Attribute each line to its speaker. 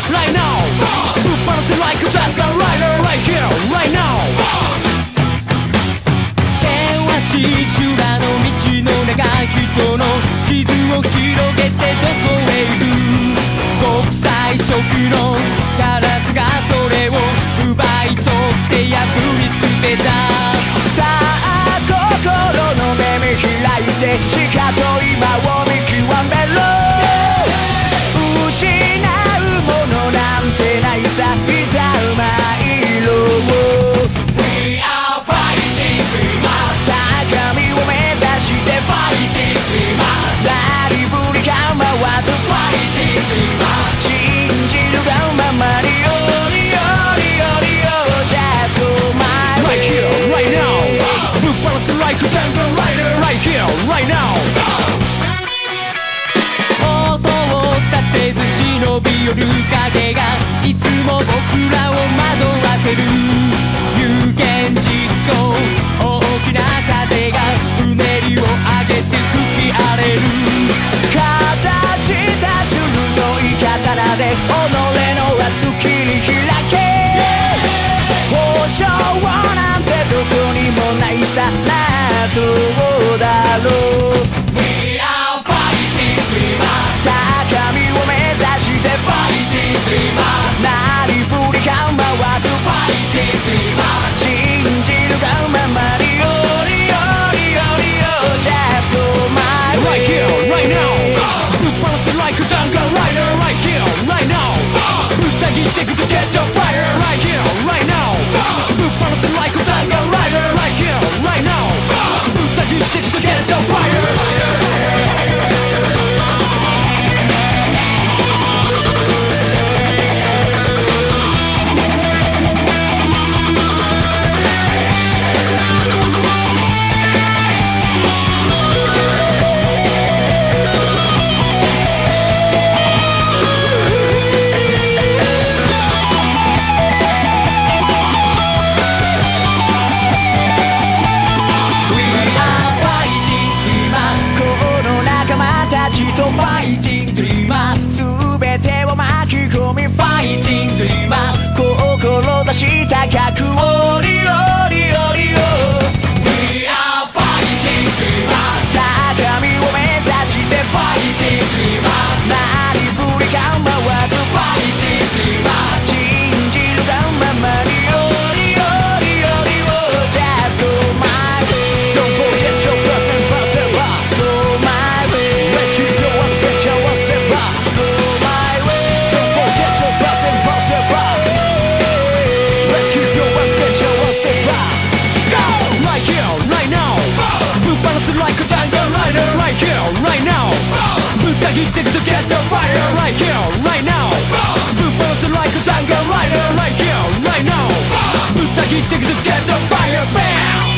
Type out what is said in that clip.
Speaker 1: right now. Balancing like a jungle rider right here, right now. 険しい修羅の道の中、人の傷を広げてどこへ行く。国際色のカラスがそれを奪い取って破り捨てた。さあ心の目見開いてしかと今を見極めろ。失うものなんてないさ、いざ参ろう。 We are fighting dreamers。 高みを目指して fighting dreamers。 なりふり構わず fighting dreamers。 信じるがままによりよりよりよ Just go my way right here right now。 Move balance like a jungle rider right here right now。立てず忍び寄る影がいつも僕らを惑わせる。有言実行、大きな風がうねりを上げて吹き荒れる。かざした鋭い刀で己の明日切り開け。保証なんてどこにもないさ、などうだろう。 We are fighting dreamers。 高みを目指して fighting dreamers。 なりふり構わず fighting dreamers。 信じるがままによりよりよりよ Just go my way right here right now。 Balancing like a jungle rider right here right now。 歌切ってくと catch a fire right here right now。 Balancing like a jungle rider right here right now。 歌切ってくと catch a fire。Fighting dreamers。 全てを巻き込み Fighting dreamers。 志高くおりおりおりお We are fighting dreamers。 高みを目指して Fighting dreamers。 なりふり構わず Fighting dreamers。 信じるがままにおりおりおりお Just go my way。 Don't forget your person forever。 Go my way。 Let's keep your adventure forever。 Go my way。 Don't forget your person forever。 Let's keep your adventure forever。 Go right here right now。 Move balance like a jungle rider right here right now。 歌切ってくと catch a fire right here right now。 Move balance like a jungle rider right here right now。 歌切ってくと catch a fire bam。